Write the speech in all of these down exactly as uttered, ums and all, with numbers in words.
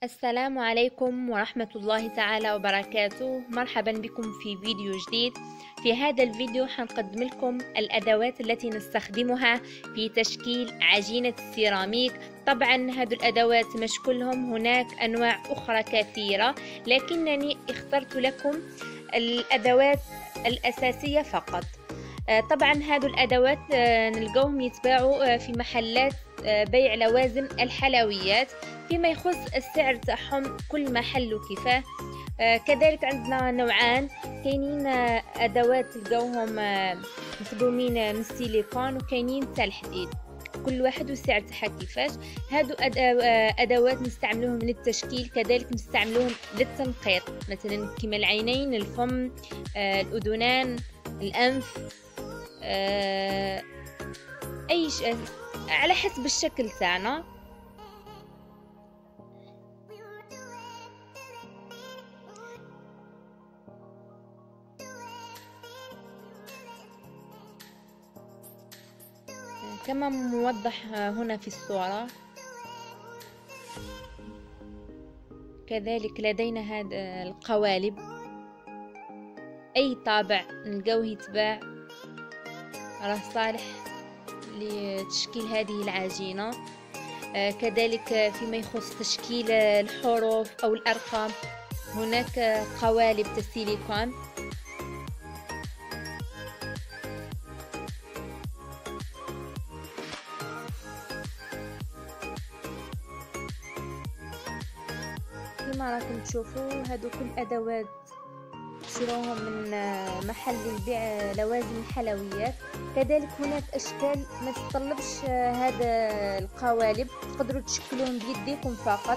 السلام عليكم ورحمة الله تعالى وبركاته. مرحبا بكم في فيديو جديد. في هذا الفيديو حنقدم لكم الأدوات التي نستخدمها في تشكيل عجينة السيراميك. طبعا هذه الأدوات مش كلهم، هناك أنواع أخرى كثيرة، لكنني اخترت لكم الأدوات الأساسية فقط. طبعا هذه الأدوات نلقوهم يتباعوا في محلات بيع لوازم الحلويات. فيما يخص السعر تاعهم كل محل وكيفاه. كذلك عندنا نوعان، كاينين أدوات تلقوهم مخدومين من السيليكون وكاينين تاع الحديد، كل واحد والسعر تاعها كيفاش. هادو ادوات نستعملوهم للتشكيل، كذلك نستعملوهم للتنقيط، مثلا كما العينين، الفم، الاذنان، الانف، اي شيء على حسب الشكل تاعنا. كما موضح هنا في الصورة. كذلك لدينا هذا القوالب، أي طابع نلقوه يتباع راه صالح لتشكيل هذه العجينة. كذلك فيما يخص تشكيل الحروف أو الأرقام، هناك قوالب السيليكون. كما راكم تشوفوا هادو كل ادوات تشروهم من محل البيع لوازم الحلويات. كذلك هناك اشكال ما تتطلبش هذا القوالب، تقدروا تشكلوهم بيديكم فقط.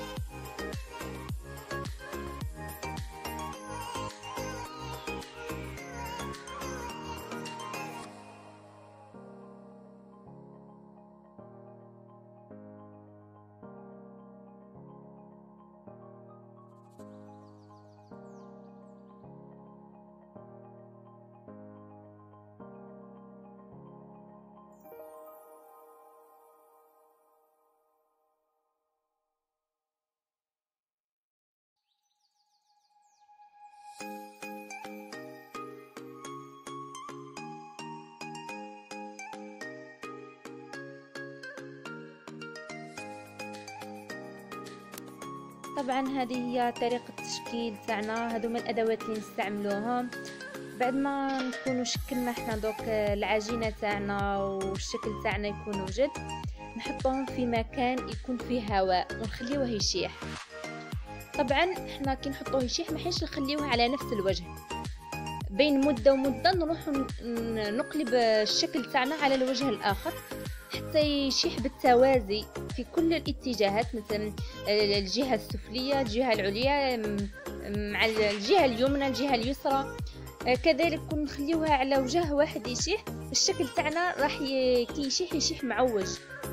طبعا هذه هي طريقة التشكيل تاعنا. هذو من الادوات اللي نستعملوهم بعد ما نكونوا شكلنا احنا دوك العجينة تاعنا والشكل تاعنا يكون وجد، نحطهم في مكان يكون فيه هواء ونخليوه يشيح. طبعا احنا كي نحطوه يشيح ما حيش نخليوه على نفس الوجه، بين مدة ومدة نروح نقلب الشكل تاعنا على الوجه الآخر حتى يشيح بالتوازي في كل الاتجاهات، مثلا الجهة السفلية، الجهة العليا مع الجهة اليمنى، الجهة اليسرى. كذلك كون نخليوها على وجه واحد يشيح، الشكل تاعنا راح ي... كي يشيح يشيح معوج.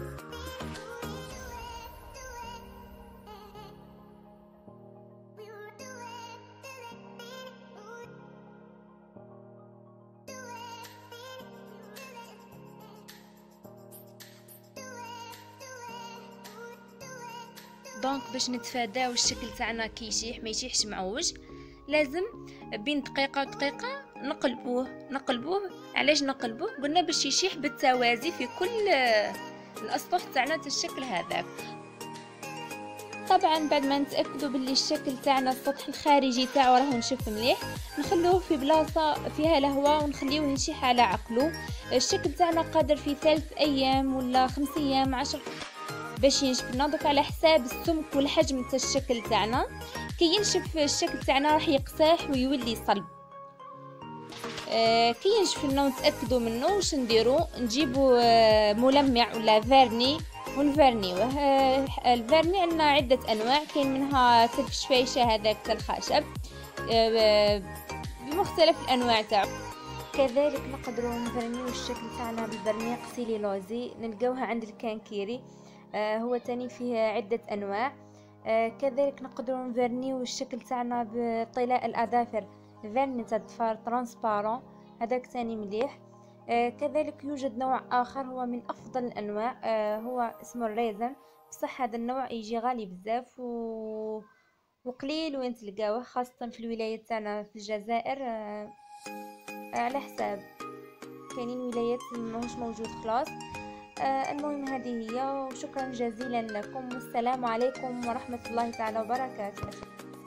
دونك باش نتفاداو الشكل تاعنا كي يشيح ما يشيحش معوج، لازم بين دقيقة ودقيقة نقلبوه نقلبوه. علاش نقلبوه؟ قلنا باش يشيح بالتوازي في كل الاسطح تاعنا تاع الشكل هذاك. طبعا بعد ما نتاكدوا باللي الشكل تاعنا السطح الخارجي تاعو راه نشف مليح، نخلوه في بلاصه فيها الهواء ونخليوه يشيح على عقله. الشكل تاعنا قادر في ثلاث ايام ولا خمس ايام عشر باش ينشف لنا، دوك على حساب السمك والحجم تاع الشكل تاعنا. كي ينشف الشكل تاعنا راح يقساح ويولي صلب. آه كي ينشف لنا ونتاكدوا منه واش نديرو، نجيبوا آه ملمع ولا فيرني ونفرنيوه. آه الفيرني عندنا عده انواع، كاين منها تاع الشفايشه هذاك تاع الخشب آه بمختلف الانواع تاعو. كذلك نقدروا نفرنيو الشكل تاعنا بالفرنيق سيليلوزي، نلقاوها عند الكانكيري. آه هو تاني فيه عدة أنواع. آه كذلك نقدروا نفرنيو الشكل تاعنا بطلاء الأظافر، فيرني تاع الظفار ترانسبارون، هذاك تاني مليح. آه كذلك يوجد نوع آخر هو من أفضل الأنواع، آه هو اسمه الريزن، بصح هذا النوع يجي غالي بزاف و... وقليل وين تلقاوه، خاصة في الولايات تاعنا في الجزائر. آه، على حساب كاينين ولايات ماهوش موجود خلاص. آه، المهم هذه هي، وشكرا جزيلا لكم، والسلام عليكم ورحمة الله تعالى وبركاته.